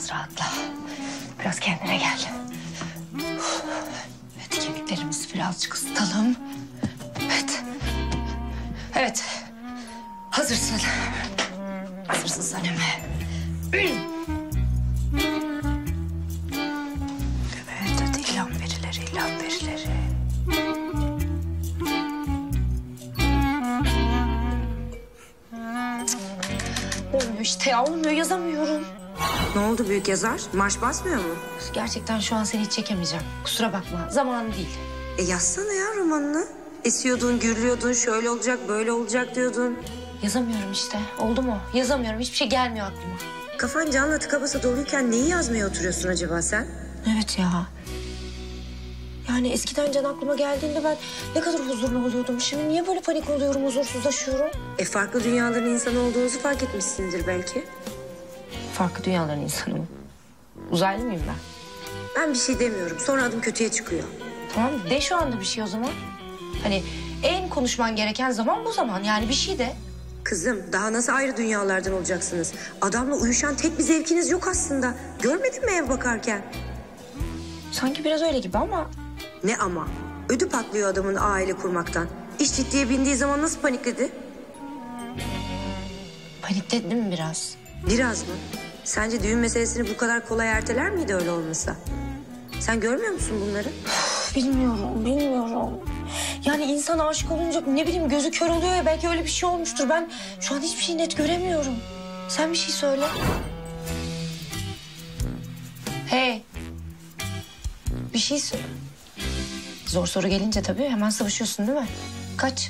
biraz rahatla. Biraz kendine gel. Evet, kemiklerimizi birazcık ısıtalım. Evet. Evet. Hazırsın. Hazırsın Sanem. Evet, hadi ilan verileri, ilan verileri. Olmuyor işte ya, olmuyor. Yazamıyorum. Ne oldu büyük yazar? Marş basmıyor mu? Gerçekten şu an seni hiç çekemeyeceğim. Kusura bakma. Zamanı değil. Yazsana ya romanını. Esiyordun, gürlüyordun, şöyle olacak, böyle olacak diyordun. Yazamıyorum işte. Oldu mu? Yazamıyorum. Hiçbir şey gelmiyor aklıma. Kafan canla tıka basa doluyken neyi yazmaya oturuyorsun acaba sen? Evet ya. Yani eskiden Can aklıma geldiğinde ben ne kadar huzurlu oluyordum. Şimdi niye böyle panik oluyorum, huzursuzlaşıyorum? Farklı dünyaların insanı olduğunuzu fark etmişsindir belki. Farklı dünyaların insanı mı? Uzaylı mıyım ben? Ben bir şey demiyorum. Sonra adım kötüye çıkıyor. Tamam, de şu anda bir şey o zaman. Hani en konuşman gereken zaman bu zaman. Yani bir şey de. Kızım daha nasıl ayrı dünyalardan olacaksınız? Adamla uyuşan tek bir zevkiniz yok aslında. Görmedin mi ev bakarken? Sanki biraz öyle gibi ama... Ne ama? Ödü patlıyor adamın aile kurmaktan. İş ciddiye bindiği zaman nasıl panikledi? Panikledin mi biraz? Biraz mı? Sence düğün meselesini bu kadar kolay erteler miydi öyle olmasa? Sen görmüyor musun bunları? Bilmiyorum. Yani insan aşık olunca ne bileyim gözü kör oluyor ya, belki öyle bir şey olmuştur. Ben şu an hiçbir şey net göremiyorum. Sen bir şey söyle. Hey. Bir şey söyle. Zor soru gelince tabii hemen sıvışıyorsun değil mi? Kaç?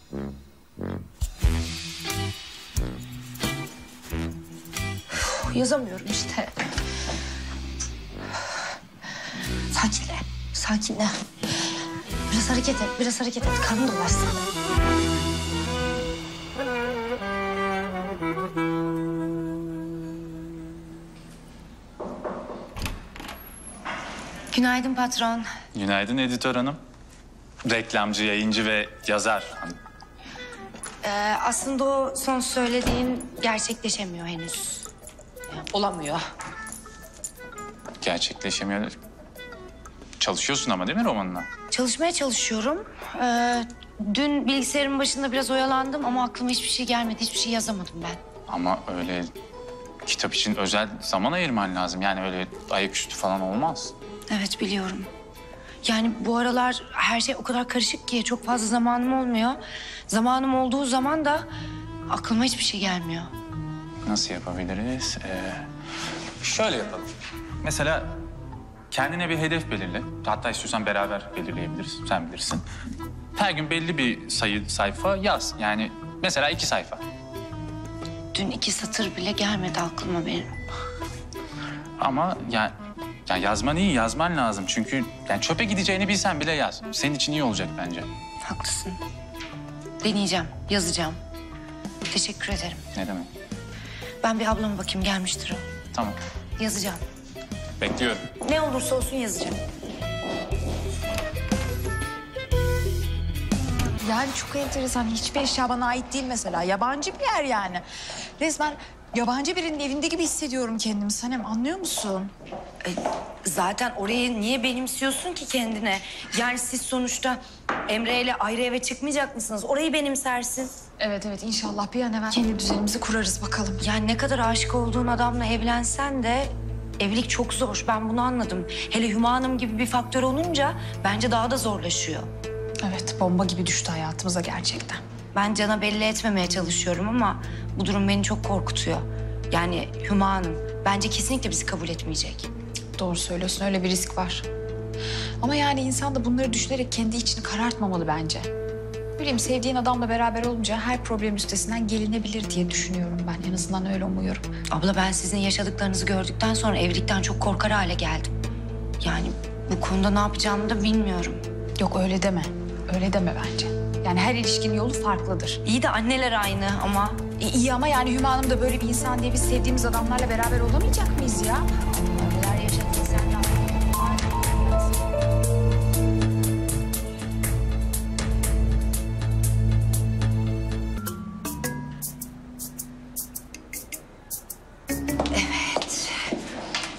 Yazamıyorum işte. Sakinle. Biraz hareket et. Karnın dolaşsın. Günaydın patron. Günaydın editör hanım. Reklamcı, yayıncı ve yazar hanım. Aslında o son söylediğin gerçekleşemiyor henüz. Olamıyor. Gerçekleşemiyor. Çalışıyorsun ama değil mi romanına? Çalışmaya çalışıyorum. Dün bilgisayarın başında biraz oyalandım ama aklıma hiçbir şey gelmedi. Hiçbir şey yazamadım ben. Ama öyle kitap için özel zaman ayırman lazım. Yani öyle ayaküstü falan olmaz. Evet, biliyorum. Yani bu aralar her şey o kadar karışık ki çok fazla zamanım olmuyor. Zamanım olduğu zaman da aklıma hiçbir şey gelmiyor. Nasıl yapabiliriz? Şöyle yapalım. Mesela kendine bir hedef belirle. Hatta istiyorsan beraber belirleyebiliriz. Sen bilirsin. Her gün belli bir sayfa yaz. Yani mesela 2 sayfa. Dün 2 satır bile gelmedi aklıma benim. Ama ya yazman iyi, yazman lazım. Çünkü yani çöpe gideceğini bilsen bile yaz. Senin için iyi olacak bence. Haklısın. Deneyeceğim, yazacağım. Teşekkür ederim. Ne demek? Ben bir ablama bakayım, gelmiştir o. Tamam. Yazacağım. Bekliyorum. Ne olursa olsun yazacağım. Yani çok enteresan. Hiçbir eşya bana ait değil mesela. Yabancı bir yer yani. Resmen yabancı birinin evinde gibi hissediyorum kendimi Sanem. Anlıyor musun? Zaten orayı niye benimsiyorsun ki kendine? Yani siz sonuçta Emre ile ayrı eve çıkmayacak mısınız? Orayı benimsersin. Evet inşallah bir an evvel kendi düzenimizi kurarız bakalım. Yani ne kadar aşık olduğun adamla evlensen de evlilik çok zor. Ben bunu anladım. Hele Hüma Hanım gibi bir faktör olunca bence daha da zorlaşıyor. Evet, bomba gibi düştü hayatımıza gerçekten. Ben Can'a belli etmemeye çalışıyorum ama bu durum beni çok korkutuyor. Yani Hüma Hanım bence kesinlikle bizi kabul etmeyecek. Doğru söylüyorsun, öyle bir risk var. Ama yani insan da bunları düşünerek kendi içini karartmamalı bence. Bileyim, sevdiğin adamla beraber olunca her problem üstesinden gelinebilir diye düşünüyorum ben. En azından öyle umuyorum. Abla, ben sizin yaşadıklarınızı gördükten sonra evlilikten çok korkar hale geldim. Yani bu konuda ne yapacağımı da bilmiyorum. Yok öyle deme. Öyle deme bence. Yani her ilişkinin yolu farklıdır. İyi de anneler aynı ama. İyi ama yani Hüma Hanım da böyle bir insan diye biz sevdiğimiz adamlarla beraber olamayacak mıyız ya? Neler yaşadın sen de. Evet.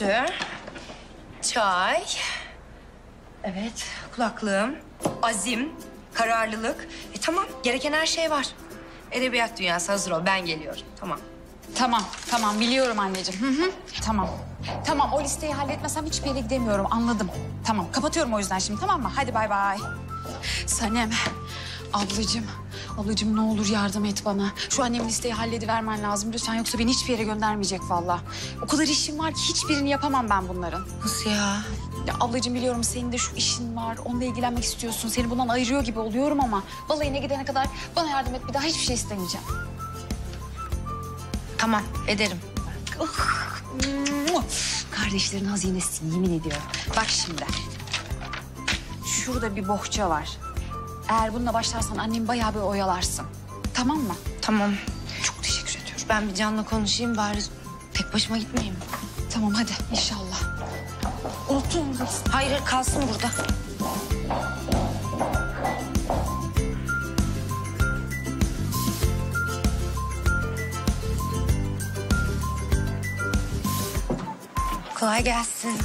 Ütü. Çay. Evet, kulaklığım. Azim, kararlılık. Tamam, gereken her şey var. Edebiyat dünyası hazır ol, ben geliyorum. Tamam. Tamam biliyorum anneciğim. Hı hı. Tamam o listeyi halletmesem hiçbir yere gidemiyorum anladım. Tamam kapatıyorum o yüzden şimdi tamam mı? Hadi bay bay. Sanem, ablacığım ne olur yardım et bana. Şu annemin listeyi halledivermen lazım lütfen yoksa beni hiçbir yere göndermeyecek vallahi. O kadar işim var ki hiçbirini yapamam ben bunların. Nasıl ya? Ya ablacığım biliyorum senin de şu işin var. Onunla ilgilenmek istiyorsun. Seni bundan ayırıyor gibi oluyorum ama balayına gidene kadar bana yardım et bir daha hiçbir şey istemeyeceğim. Tamam, ederim. Kardeşlerin hazinesi yemin ediyorum. Bak şimdi. Şurada bir bohça var. Eğer bununla başlarsan annemi bayağı bir oyalarsın. Tamam mı? Tamam. Çok teşekkür ediyorum. Ben bir Can'la konuşayım bari. Tek başıma gitmeyeyim. Tamam hadi inşallah. Unuttun mu? Hayır, kalsın burada. Kolay gelsin.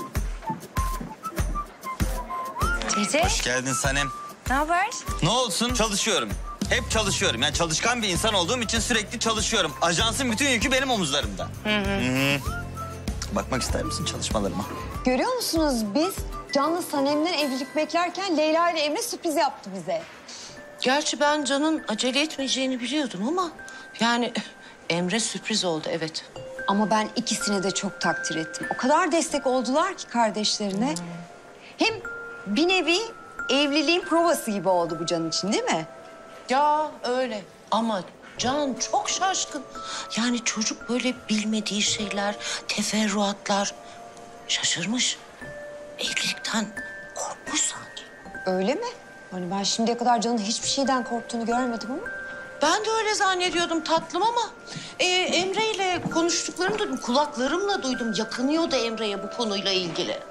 Cece, Hoş geldin Sanem. ne haber? Ne olsun? Çalışıyorum. Hep çalışıyorum. Yani çalışkan bir insan olduğum için sürekli çalışıyorum. Ajansın bütün yükü benim omuzlarımda. Hı. Bakmak ister misin çalışmalarıma? Görüyor musunuz biz Can'la Sanem'den evlilik beklerken Leyla ile Emre sürpriz yaptı bize. Gerçi ben Can'ın acele etmeyeceğini biliyordum ama... yani Emre sürpriz oldu, evet. Ama ben ikisini de çok takdir ettim. O kadar destek oldular ki kardeşlerine. Hem bir nevi evliliğin provası gibi oldu bu Can için değil mi? Ya öyle. Ama Can çok şaşkın. Yani çocuk böyle bilmediği şeyler, teferruatlar. Şaşırmış. Evlilikten korkmuş sanki. Öyle mi? Hani ben şimdiye kadar Can'ın hiçbir şeyden korktuğunu görmedim ama. Ben de öyle zannediyordum tatlım ama... Emre ile konuştuklarını duydum. Kulaklarımla duydum. Yakınıyordu Emre'ye bu konuyla ilgili.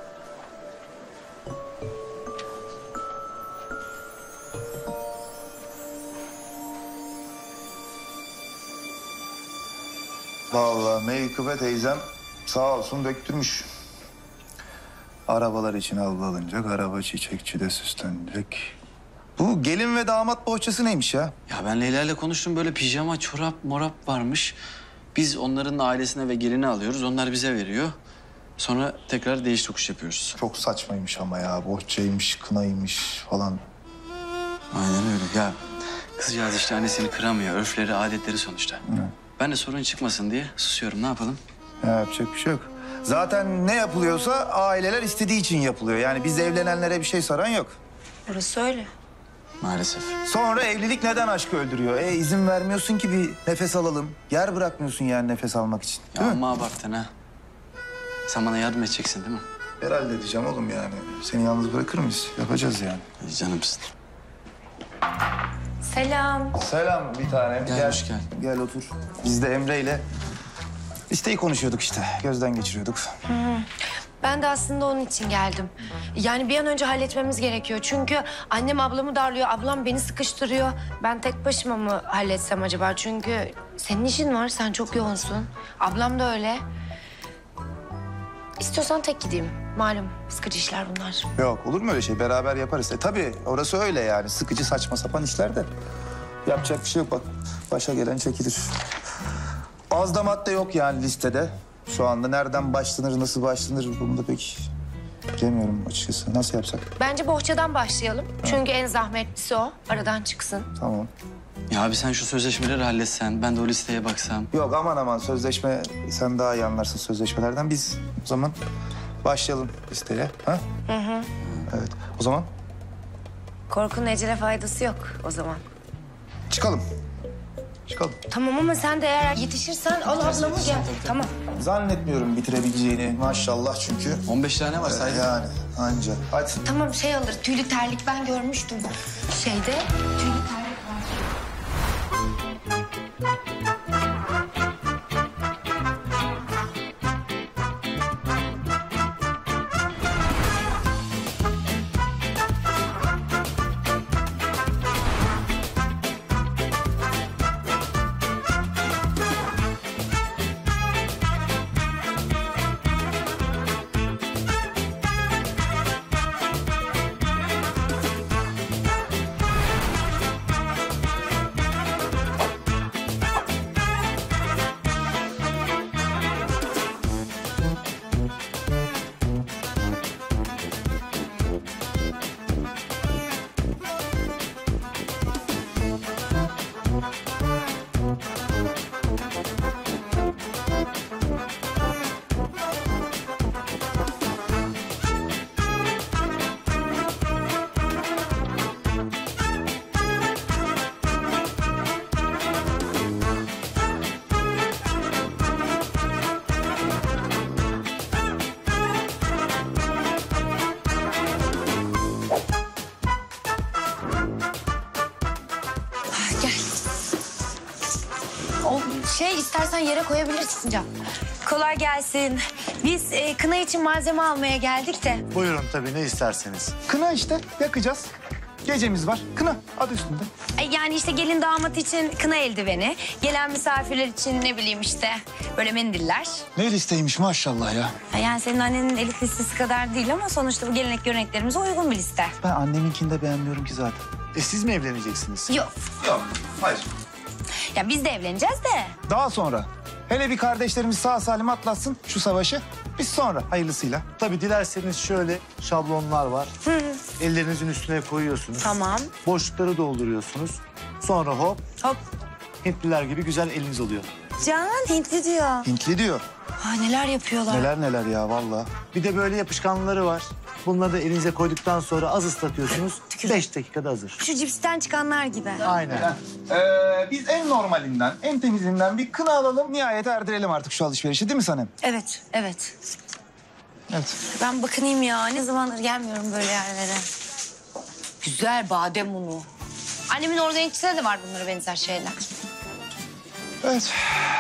Vallahi Meykıbe teyzem sağ olsun döktürmüş. Arabalar için alınacak, araba çiçekçide süslenecek. Bu gelin ve damat bohçası neymiş ya? Ya ben Leyla ile konuştum böyle pijama, çorap, morap varmış. Biz onların ailesine ve gelini alıyoruz. Onlar bize veriyor. Sonra tekrar değiş tokuş yapıyoruz. Çok saçmaymış ama ya. Bohçaymış, kınaymış falan. Aynen öyle. Ya kızcağız işte annesini kıramıyor. Örfleri, adetleri sonuçta. Ben de sorun çıkmasın diye susuyorum. Ne yapalım? Ya yapacak bir şey yok. Zaten ne yapılıyorsa aileler istediği için yapılıyor. Yani biz evlenenlere bir şey saran yok. Orası öyle. Maalesef. Sonra evlilik neden aşkı öldürüyor? İzin vermiyorsun ki bir nefes alalım. Yer bırakmıyorsun yani nefes almak için. Ya Değil mi? amma abarttın ha. Sen bana yardım edeceksin değil mi? Herhalde diyeceğim oğlum yani. Seni yalnız bırakır mıyız? Yapacağız yani. Canımsın. Selam. Selam bir tanem. Gel, hoş geldin. Gel otur. Biz de Emre ile listeyi konuşuyorduk işte. Gözden geçiriyorduk. Ben de aslında onun için geldim. Yani bir an önce halletmemiz gerekiyor. Çünkü annem ablamı darlıyor, ablam beni sıkıştırıyor. Ben tek başıma mı halletsem acaba? Çünkü senin işin var, sen çok yoğunsun. Ablam da öyle. İstiyorsan tek gideyim. Malum sıkıcı işler bunlar. Yok olur mu öyle şey? Beraber yaparız. Tabii orası öyle yani. Sıkıcı saçma sapan işler de. Yapacak bir şey yok bak. Başa gelen çekilir. Az da madde yok yani listede. Şu anda nereden başlanır, nasıl başlanır bunu da pek bilemiyorum açıkçası. Nasıl yapsak? Bence bohçadan başlayalım. Çünkü en zahmetlisi o. Aradan çıksın. Tamam. Ya abi sen şu sözleşmeleri halletsen, ben de o listeye baksam. Yok aman sözleşme sen daha iyi anlarsın sözleşmelerden. Biz o zaman başlayalım listeye. Ha? Hı. Evet. O zaman Korkunun ecele faydası yok o zaman. çıkalım. Çıkalım. Tamam ama sen de eğer yetişirsen al ablamı gel. Tamam. Zannetmiyorum bitirebileceğini maşallah çünkü. 15 tane var saydım. Yani anca. Hadi. Tamam şey alır, tüylü terlik ben görmüştüm. Şeyde tüylü terlik var. O istersen yere koyabilirsin Can. Kolay gelsin. Biz kına için malzeme almaya geldik de. Buyurun tabii ne isterseniz. Kına işte yakacağız. Gecemiz var. Kına adı üstünde. Yani işte gelin damat için kına eldiveni, gelen misafirler için ne bileyim işte böyle mendiller. Ne listeymiş maşallah ya. Yani senin annenin elit listesi kadar değil ama sonuçta bu gelenek göreneklerimize uygun bir liste. Ben anneminkini de beğenmiyorum ki zaten. Siz mi evleneceksiniz? Yok. Yok, hayır. Ya biz de evleneceğiz de. Daha sonra. Hele bir kardeşlerimiz sağ salim atlatsın şu savaşı. Biz sonra hayırlısıyla. Tabii dilerseniz şöyle şablonlar var. Ellerinizin üstüne koyuyorsunuz. Tamam. Boşlukları dolduruyorsunuz. Sonra hop Hop. Hintliler gibi güzel eliniz oluyor. Can Hintli diyor. Hintli diyor. Ha neler yapıyorlar. Neler neler ya vallahi. Bir de böyle yapışkanları var. Bunları da elinize koyduktan sonra az ıslatıyorsunuz. 5 dakikada hazır. Şu cipsten çıkanlar gibi. Aynen. Biz en normalinden, en temizinden bir kına alalım. Nihayet erdirelim artık şu alışverişi değil mi Sanem? Evet, evet. Evet. Ben bakınayım ya. Ne zamandır gelmiyorum böyle yerlere. Güzel badem unu. Annemin organikçisinde de var bunlara benzer şeyler. Evet.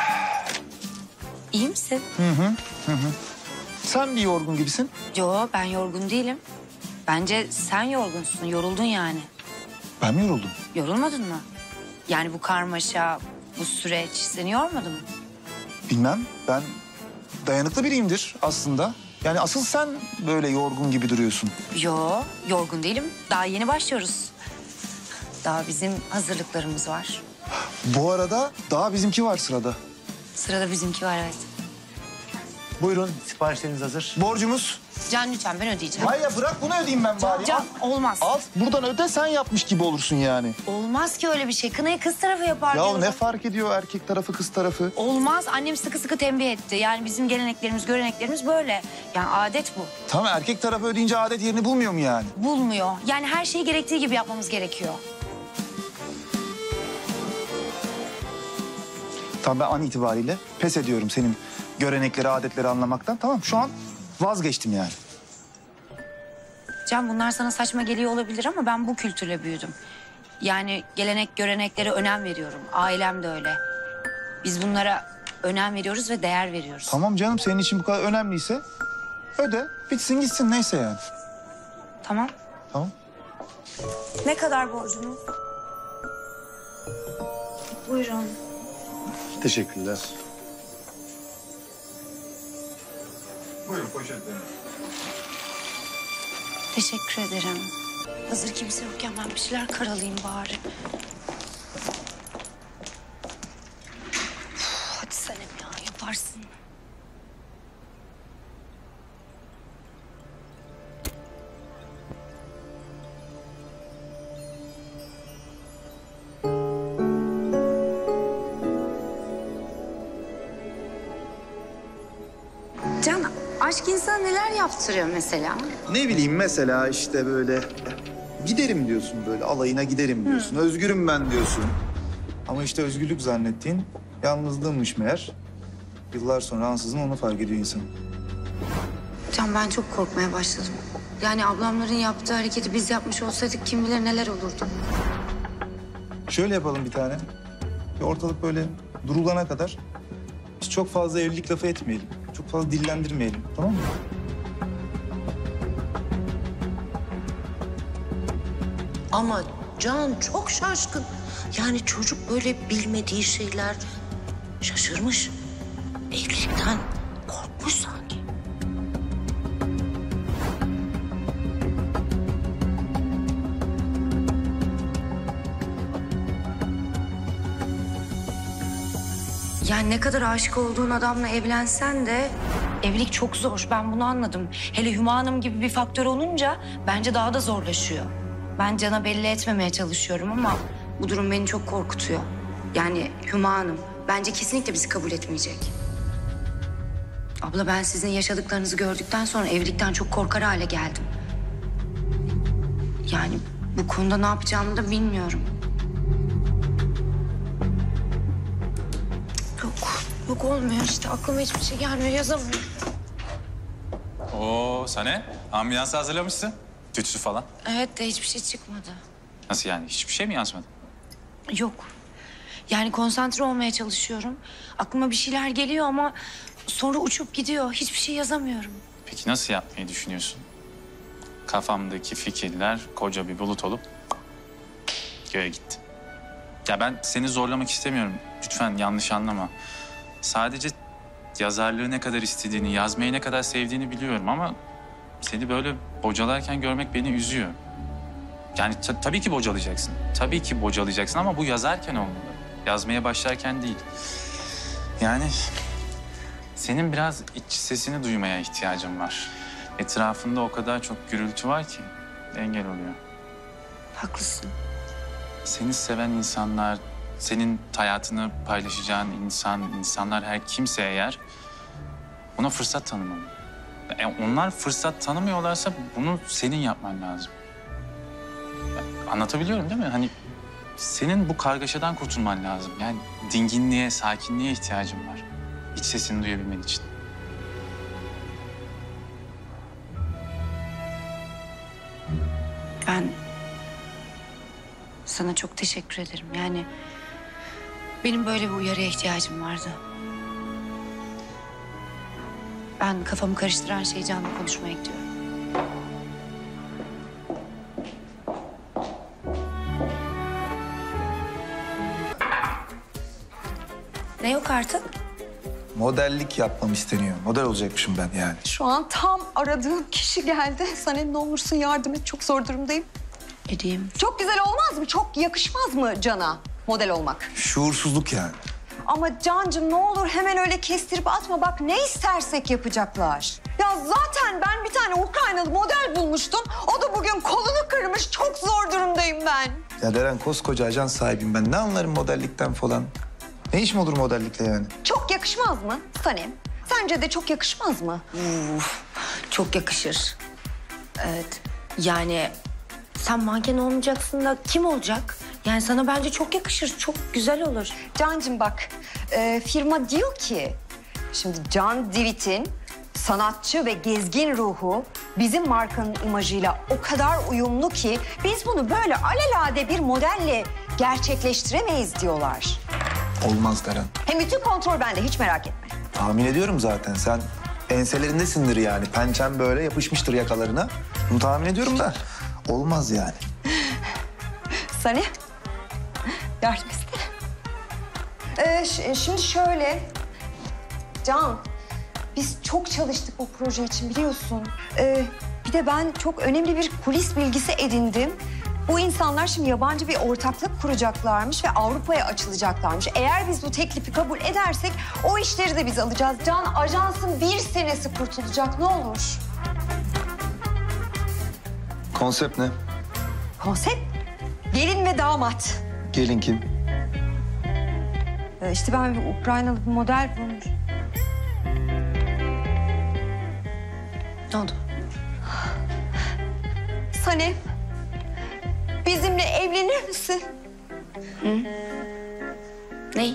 İyi misin? Sen bir yorgun gibisin. Yo ben yorgun değilim. Bence sen yorgunsun. Yoruldun yani. Ben mi yoruldum? Yorulmadın mı? Yani bu karmaşa, bu süreç seni yormadı mı? Bilmem. Ben dayanıklı biriyimdir aslında. Yani asıl sen böyle yorgun gibi duruyorsun. Yo, yorgun değilim. Daha yeni başlıyoruz. Daha bizim hazırlıklarımız var. Bu arada daha bizimki var sırada. Sırada bizimki var evet. Buyurun siparişleriniz hazır. Borcumuz. Can lütfen ben ödeyeceğim. Hayır ya bırak bunu ödeyeyim ben bari. Can olmaz. Al buradan öde sen yapmış gibi olursun yani. Olmaz ki öyle bir şey. Kınayı kız tarafı yapar Ya diyoruz. ne fark ediyor erkek tarafı kız tarafı? Olmaz. Annem sıkı sıkı tembih etti. Yani bizim geleneklerimiz, göreneklerimiz böyle. Yani adet bu. Tamam erkek tarafı ödeyince adet yerini bulmuyor mu yani? Bulmuyor. Yani her şeyi gerektiği gibi yapmamız gerekiyor. Tamam ben an itibariyle pes ediyorum senin görenekleri, adetleri anlamaktan. Tamam şu an vazgeçtim yani. Can bunlar sana saçma geliyor olabilir ama ben bu kültürle büyüdüm. Yani gelenek, göreneklere önem veriyorum. Ailem de öyle. Biz bunlara önem veriyoruz ve değer veriyoruz. Tamam canım senin için bu kadar önemliyse öde bitsin gitsin neyse yani. Tamam. Tamam. Ne kadar borcunuz? Buyurun. Teşekkürler. Buyurun poşetlerini. Teşekkür ederim. Hazır kimse yokken ben bir şeyler karalayayım bari. Hadi Sanem ya yaparsın. Can, aşk insana neler yaptırıyor mesela? Ne bileyim mesela işte böyle giderim diyorsun böyle alayına giderim diyorsun. Özgürüm ben diyorsun. Ama işte özgürlük zannettiğin yalnızlığımmış meğer. Yıllar sonra ansızın onu fark ediyor insan. Can ben çok korkmaya başladım. Yani ablamların yaptığı hareketi biz yapmış olsaydık kim bilir neler olurdu. Şöyle yapalım bir tane. Bir ortalık böyle durulana kadar biz çok fazla evlilik lafı etmeyelim. Çok fazla dillendirmeyelim tamam mı? Ama Can çok şaşkın. Yani çocuk böyle bilmediği şeyler şaşırmış. Evlilikten korkmuş sanki. Yani ne kadar aşık olduğun adamla evlensen de evlilik çok zor. Ben bunu anladım. Hele Hüma Hanım gibi bir faktör olunca bence daha da zorlaşıyor. Ben Can'a belli etmemeye çalışıyorum ama bu durum beni çok korkutuyor. Yani Hüma Hanım bence kesinlikle bizi kabul etmeyecek. Abla ben sizin yaşadıklarınızı gördükten sonra evlilikten çok korkar hale geldim. Yani bu konuda ne yapacağımı da bilmiyorum. Yok olmuyor işte aklıma hiçbir şey gelmiyor yazamıyorum. Oo Sane, ambiyansı hazırlamışsın. Tütsü falan. Evet de hiçbir şey çıkmadı. Nasıl yani? Hiçbir şey mi yansımadı? Yok. Yani konsantre olmaya çalışıyorum. Aklıma bir şeyler geliyor ama sonra uçup gidiyor. Hiçbir şey yazamıyorum. Peki nasıl yapmayı düşünüyorsun? Kafamdaki fikirler koca bir bulut olup göğe gitti. Ya ben seni zorlamak istemiyorum. Lütfen yanlış anlama. Sadece yazarlığı ne kadar istediğini, yazmayı ne kadar sevdiğini biliyorum ama seni böyle bocalarken görmek beni üzüyor. Yani tabii ki bocalayacaksın. Tabii ki bocalayacaksın ama bu yazarken olmalı. Yazmaya başlarken değil. Yani senin biraz iç sesini duymaya ihtiyacın var. Etrafında o kadar çok gürültü var ki engel oluyor. Haklısın. Seni seven insanlar, senin hayatını paylaşacağın insanlar her kimse eğer buna fırsat tanımalı. Onlar fırsat tanımıyorlarsa bunu senin yapman lazım. Anlatabiliyorum değil mi? Hani senin bu kargaşadan kurtulman lazım. Yani dinginliğe, sakinliğe ihtiyacın var. İç sesini duyabilmen için. Ben sana çok teşekkür ederim. Yani benim böyle bir uyarıya ihtiyacım vardı. Ben kafamı karıştıran şeyi Can'la konuşmaya gidiyorum. Ne yok artık? Modellik yapmam isteniyor. Model olacakmışım ben yani. Şu an tam aradığım kişi geldi. Sanem ne olursun yardım et. Çok zor durumdayım. Edeyim. Çok güzel olmaz mı? Çok yakışmaz mı Can'a model olmak? Şuursuzluk yani. Ama Cancığım ne olur hemen öyle kestirip atma. Bak ne istersek yapacaklar. Ya zaten ben bir tane Ukraynalı model bulmuştum. O da bugün kolunu kırmış. Çok zor durumdayım ben. Ya Deren koskoca ajans sahibiyim ben. Ne anlarım modellikten falan? Ne işim olur modellikle yani? Çok yakışmaz mı Sanem? Sence de çok yakışmaz mı? Çok yakışır. Evet. Yani sen manken olmayacaksın da kim olacak? Yani sana bence çok yakışır. Çok güzel olur. Cancığım bak, firma diyor ki... Şimdi Can Divit'in sanatçı ve gezgin ruhu bizim markanın imajıyla o kadar uyumlu ki... biz bunu böyle alelade bir modelle gerçekleştiremeyiz diyorlar. Olmaz Deren. Hem bütün kontrol bende, hiç merak etme. Tahmin ediyorum zaten. Sen enselerindesindir yani. Pençen böyle yapışmıştır yakalarına. Bunu tahmin ediyorum da olmaz yani. Sanem, yardım iste. Şimdi şöyle... Can, biz çok çalıştık bu proje için biliyorsun. Bir de ben çok önemli bir kulis bilgisi edindim. Bu insanlar şimdi yabancı bir ortaklık kuracaklarmış ve Avrupa'ya açılacaklarmış. Eğer biz bu teklifi kabul edersek o işleri de biz alacağız. Can, ajansın 1 senesi kurtulacak, ne olur. Konsept ne? Konsept, gelin ve damat. Gelin kim? İşte ben bir Ukraynalı bir model bulmuş. Ne oldu? Sanem, bizimle evlenir misin? Ne?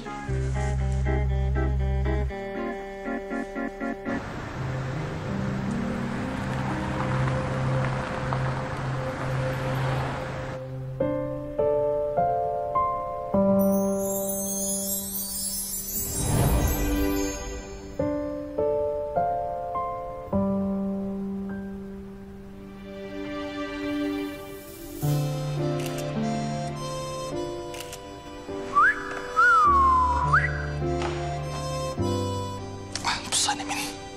Bu Sanem'in.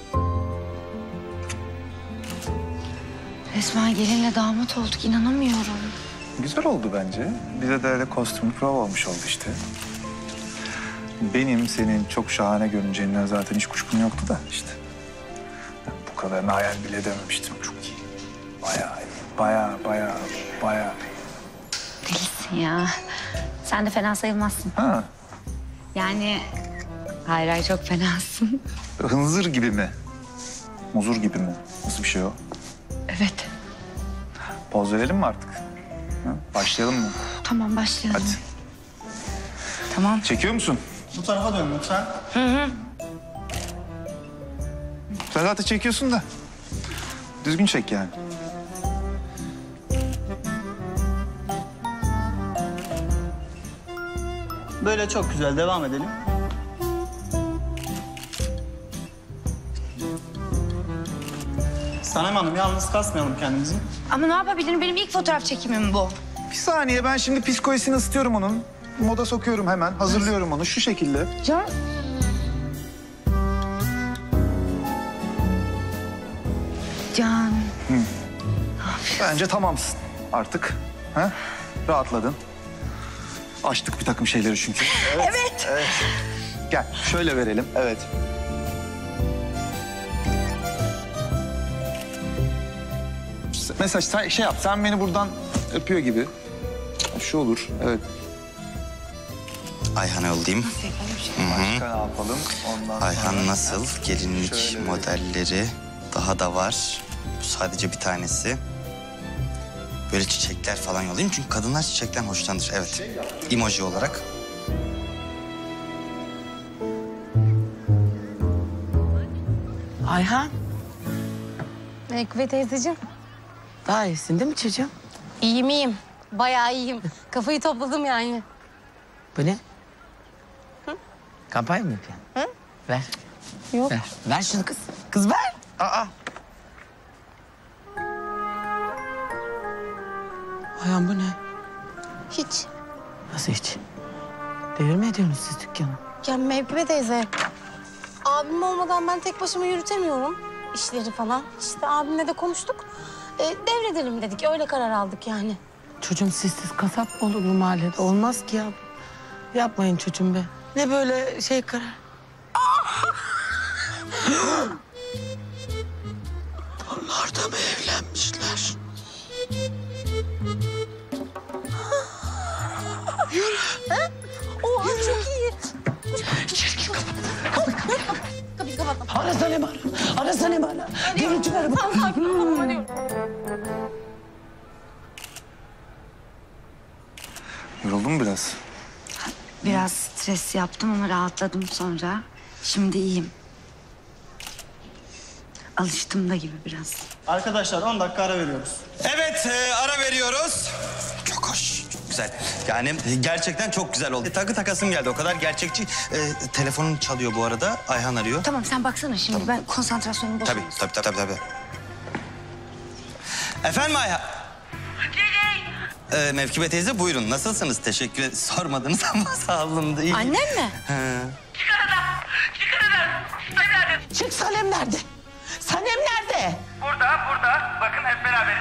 Resmen gelinle damat olduk. İnanamıyorum. Güzel oldu bence. Bize de öyle kostümlü prova olmuş oldu işte. Benim senin çok şahane görüneceğinden zaten hiç kuşkum yoktu da işte. Bu kadarını hayal bile edememiştim. Çok iyi. Bayağı iyi. Bayağı iyi. Delisin ya. Sen de fena sayılmazsın. Ha, Yani hayır çok fenasın. hınzır gibi mi? Muzur gibi mi? Nasıl bir şey o? Evet. Poz verelim mi artık? Ha? Başlayalım mı? Tamam başlayalım. Hadi. Tamam. Çekiyor musun? Bu tarafa dön lütfen. Sen zaten çekiyorsun da. Düzgün çek yani. Böyle çok güzel. Devam edelim. Sanem Hanım yalnız kasmayalım kendimizi. Ama ne yapabilirim? Benim ilk fotoğraf çekimim bu. Bir saniye, ben şimdi psikolojisini ısıtıyorum onun. Moda sokuyorum hemen. Hazırlıyorum onu şu şekilde. Can. Can. Bence tamamsın artık. Ha? Rahatladın. Açtık bir takım şeyleri çünkü. Evet. Evet. Gel şöyle verelim. Evet. Mesela sen şey yap, sen beni buradan öpüyor gibi. Şu olur, evet. Ayhan'a yollayayım. Başka ne yapalım? Ondan Ayhan sonra... nasıl? Gelinlik Şöyle modelleri daha da var. Bu sadece bir tanesi. Böyle çiçekler falan yollayayım. Çünkü kadınlar çiçekten hoşlanır. Evet. Emoji olarak. Ayhan, Meykıbe teyzeciğim. daha iyisin değil mi çocuğum? İyiyim iyiyim. Bayağı iyiyim. Kafayı topladım yani. Bu ne? Kampanya mı yapıyorsun? Hı? Ver. Yok. Ver. Ver şunu kız. Kız ver. Aa. Ayhan bu ne? Hiç. Nasıl hiç? Devir mi ediyorsunuz siz dükkanı? Ya Meykıbe teyze. Abim olmadan ben tek başıma yürütemiyorum işleri falan. İşte abimle de konuştuk. Devredelim dedik. Öyle karar aldık yani. Çocuğum sizsiz kasap mı olur bu mahallede? Olmaz ki ya. Yapmayın çocuğum be. Ne böyle şey karar? Onlar da mı evlenmişler? Yürü. Ha? Oha Yürü. çok iyi. İçeri kapat. Kapıyı kapattım. Arasana bana. Arasana bana. Görüntüleri bak. Tamam arıyorum. Yoruldun mu biraz? Biraz stres yaptım ama rahatladım sonra. Şimdi iyiyim. Alıştım da gibi biraz. Arkadaşlar 10 dakika ara veriyoruz. Evet, ara veriyoruz. Çok hoş, çok güzel. Yani gerçekten çok güzel oldu. Takı takasım geldi, o kadar gerçekçi. Telefonum çalıyor bu arada, Ayhan arıyor. Tamam sen baksana şimdi. Tamam. Ben konsantrasyonumu Tabii, bozulmasın. tabii. Efendim Ayhan? Mevkibe teyze buyurun. Nasılsınız? Teşekkür ederim. Sormadınız ama sağ olun. İyi. Annem mi? Çık aradan. Çık Sanem nerede? Sanem nerede? Burada. Bakın hep beraberiz.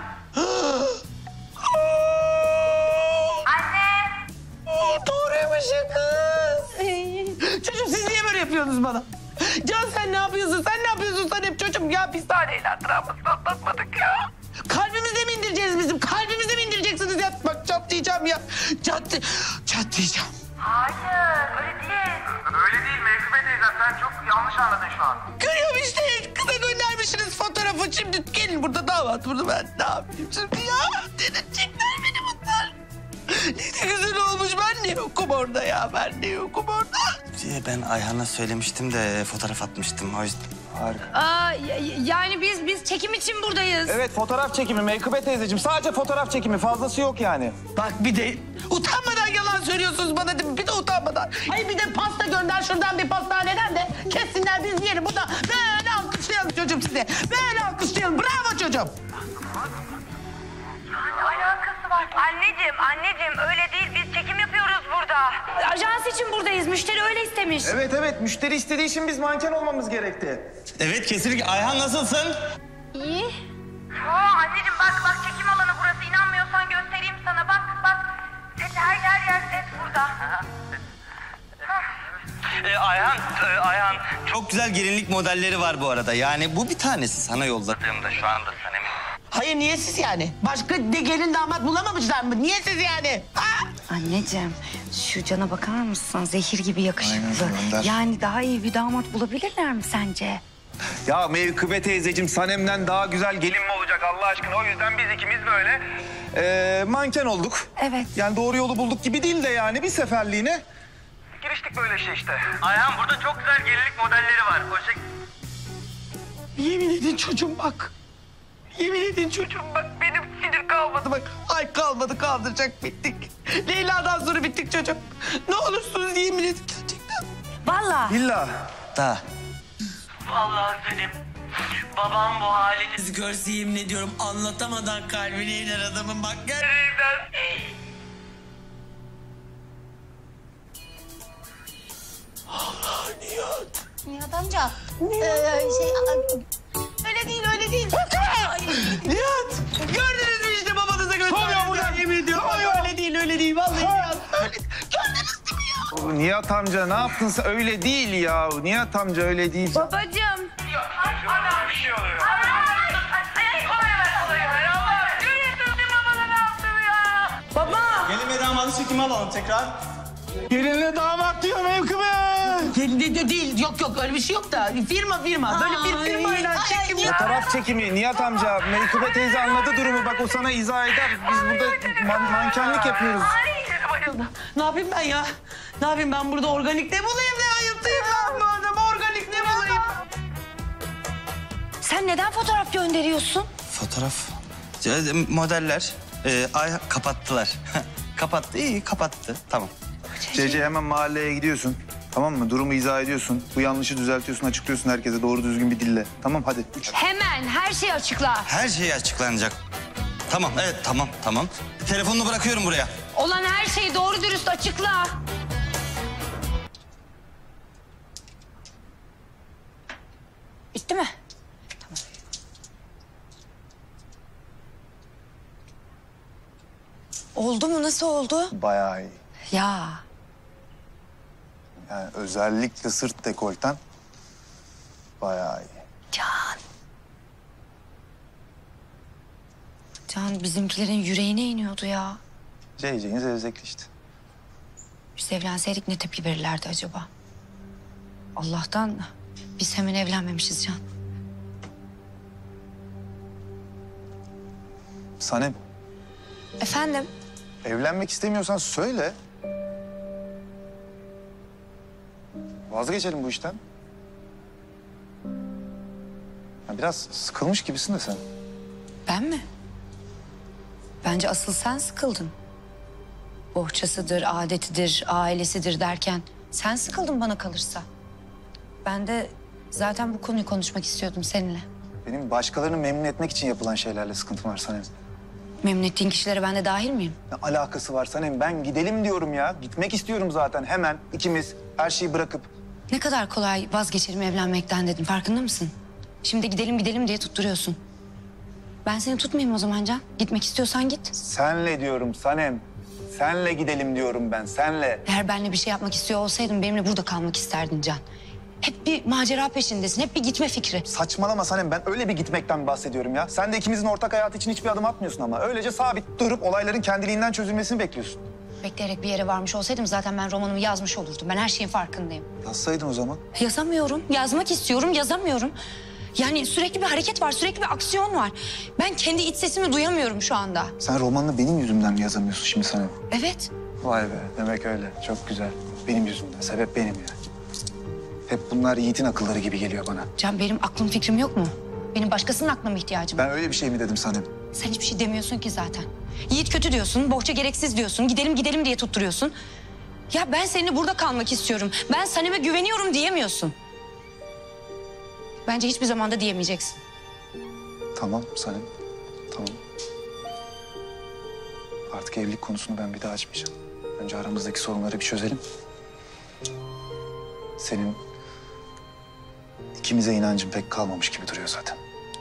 Anne! Doğruymuş ya kız. Çocuğum siz niye böyle yapıyorsunuz bana? Can sen ne yapıyorsun? Sen ne yapıyorsun Sanem çocuğum? Ya biz daha neyle travmasını atlatmadık ya. Kalbimize mi indireceğiz bizim? Kalbimize mi indireceksiniz ya? Bak çatlayacağım ya. Çatlayacağım. Hayır, öyle değil. Öyle değil Mevkibe teyze. Sen çok yanlış anladın şu an. Görüyorum işte. Kıza göndermişsiniz fotoğrafı. Şimdi gelin burada damat burada ben ne yapayım şimdi ya? Denetecekler beni bunlar. Ne de güzel olmuş. Ben ne yokum orada ya? Ben ne yokum orada? Ben Ayhan'a söylemiştim de fotoğraf atmıştım. O yüzden. Aa, yani biz çekim için buradayız. Evet, fotoğraf çekimi Meykıbe teyzeciğim. Sadece fotoğraf çekimi, fazlası yok yani. Bak bir de utanmadan yalan söylüyorsunuz bana değil mi? Bir de utanmadan. Ay bir de pasta gönder şuradan bir pastaneden de kessinler biz yiyelim. Burada böyle alkışlayalım çocuğum size. Böyle alkışlayalım. Bravo çocuğum. Ne alakası var? Anneciğim öyle değil. Biz çekim yapıyoruz burada. Ajans için buradayız. Müşteri öyle istemiş. Evet, müşteri istediği için biz manken olmamız gerekti. Evet kesinlikle. Ayhan nasılsın? İyi. Anneciğim bak çekim alanı burası. İnanmıyorsan göstereyim sana. Bak. Set her yer set burada. Ayhan. Çok güzel gelinlik modelleri var bu arada. Yani bu bir tanesi sana yolladığımda şu anda Sanem'in. Hayır niye siz yani? Başka de gelin damat bulamamışlar mı? Niye siz yani? Ha? Anneciğim şu Can'a bakar mısın? Zehir gibi yakışıklı. Aynen, Önder. Yani daha iyi bir damat bulabilirler mi sence? Ya Mevkibe teyzeciğim, Sanem'den daha güzel gelin mi olacak Allah aşkına? O yüzden biz ikimiz böyle manken olduk. Evet. Yani doğru yolu bulduk gibi değil de yani bir seferliğine. Giriştik böyle şey işte. Ayhan burada çok güzel gelinlik modelleri var. Yemin edin çocuğum bak. Yemin edin çocuğum bak benim sinir kalmadı bak. Ay kalmadı kaldıracak bittik. Leyla'dan sonra bittik çocuğum. Ne olursunuz yemin edin gerçekten. Vallahi. İlla. Da. Vallahi benim babam bu halinizi görse yemin ediyorum anlatamadan kalbine iner adamın bak gerçekten. Nihat amca. Öyle değil, öyle değil. Nihat! Gördünüz mü işte babanıza gösterdim. Yemin ediyorum öyle değil, öyle değil. Vallahi Nihat öyle. Gördünüz değil mi ya? Nihat amca ne yaptın sen? Öyle değil ya. Nihat amca öyle değil. Babacığım. Ana bir şey oluyor. Gelin ve damadı çekime alalım tekrar. Gelinle damat diyor mevkime. Gelin değil, yok öyle bir şey yok da. Firma. Böyle bir firmayla çekim. Fotoğraf çekimi Nihat amca. Meykıbe teyze anladı durumu. Bak o sana izah eder. Biz burada mankenlik yapıyoruz. Ne yapayım ben ya? Ne yapayım ben burada organik ne bulayım ne ayıptayım ben bu adamı organik ne bulayım? Sen neden fotoğraf gönderiyorsun? Fotoğraf. Modeller. Ay kapattılar. Kapattı, iyi kapattı. Tamam. CC hemen mahalleye gidiyorsun. Tamam mı? Durumu izah ediyorsun. Bu yanlışı düzeltiyorsun, açıklıyorsun herkese doğru düzgün bir dille. Tamam hadi. 3. Hemen her şeyi açıkla. Her şey açıklanacak. Tamam, evet tamam. Telefonunu bırakıyorum buraya. Olan her şeyi doğru dürüst açıkla. Bitti mi? Tamam. Oldu mu? Nasıl oldu? Bayağı iyi. Ya. Yani özellikle sırt dekolten bayağı iyi. Can bizimkilerin yüreğine iniyordu ya. CC'nin zevzekli işte. Biz evlenseydik ne tepki verirlerdi acaba? Allah'tan biz hemen evlenmemişiz Can. Sanem, Efendim? evlenmek istemiyorsan söyle. Vazgeçelim bu işten. Ya biraz sıkılmış gibisin de sen. Ben mi? Bence asıl sen sıkıldın. Bohçasıdır, adetidir, ailesidir derken sen sıkıldın bana kalırsa. Ben de zaten bu konuyu konuşmak istiyordum seninle. Benim başkalarını memnun etmek için yapılan şeylerle sıkıntım var Sanem. Memnun ettiğin kişilere ben de dahil miyim? Ne alakası var Sanem? Ben gidelim diyorum ya. Gitmek istiyorum zaten hemen. İkimiz her şeyi bırakıp. Ne kadar kolay vazgeçelim evlenmekten dedim. Farkında mısın? Şimdi gidelim diye tutturuyorsun. Ben seni tutmayayım o zaman Can. Gitmek istiyorsan git. Senle diyorum Sanem. Senle gidelim diyorum ben, senle. Eğer benimle bir şey yapmak istiyor olsaydın benimle burada kalmak isterdin Can. Hep bir macera peşindesin, hep bir gitme fikri. Saçmalama Sanem, ben öyle bir gitmekten bahsediyorum ya. Sen de ikimizin ortak hayatı için hiçbir adım atmıyorsun ama. Öylece sabit durup olayların kendiliğinden çözülmesini bekliyorsun. Bekleyerek bir yere varmış olsaydım zaten ben romanımı yazmış olurdum. Ben her şeyin farkındayım. Yazsaydın o zaman. Yazamıyorum, yazmak istiyorum, yazamıyorum. Yani sürekli bir hareket var, sürekli bir aksiyon var. Ben kendi iç sesimi duyamıyorum şu anda. Sen romanını benim yüzümden mi yazamıyorsun şimdi Sanem? Evet. Vay be, demek öyle. Çok güzel. Benim yüzümden, sebep benim ya. Hep bunlar Yiğit'in akılları gibi geliyor bana. Can benim aklım fikrim yok mu? Benim başkasının aklına mı ihtiyacım var? Ben öyle bir şey mi dedim Sanem? Sen hiçbir şey demiyorsun ki zaten. Yiğit kötü diyorsun, bohça gereksiz diyorsun, gidelim diye tutturuyorsun. Ya ben seninle burada kalmak istiyorum. Ben Sanem'e güveniyorum diyemiyorsun. Bence hiçbir zamanda diyemeyeceksin. Tamam Sanem, tamam. Artık evlilik konusunu ben bir daha açmayacağım. Önce aramızdaki sorunları bir çözelim. Senin ikimize inancın pek kalmamış gibi duruyor zaten.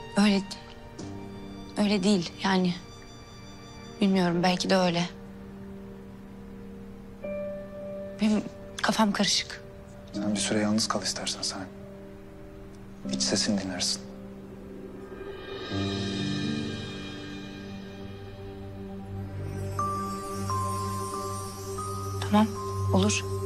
Öyle değil yani. Bilmiyorum belki de öyle. Benim kafam karışık. Sen bir süre yalnız kal istersen Sanem. İç sesini dinlersin. Tamam, olur.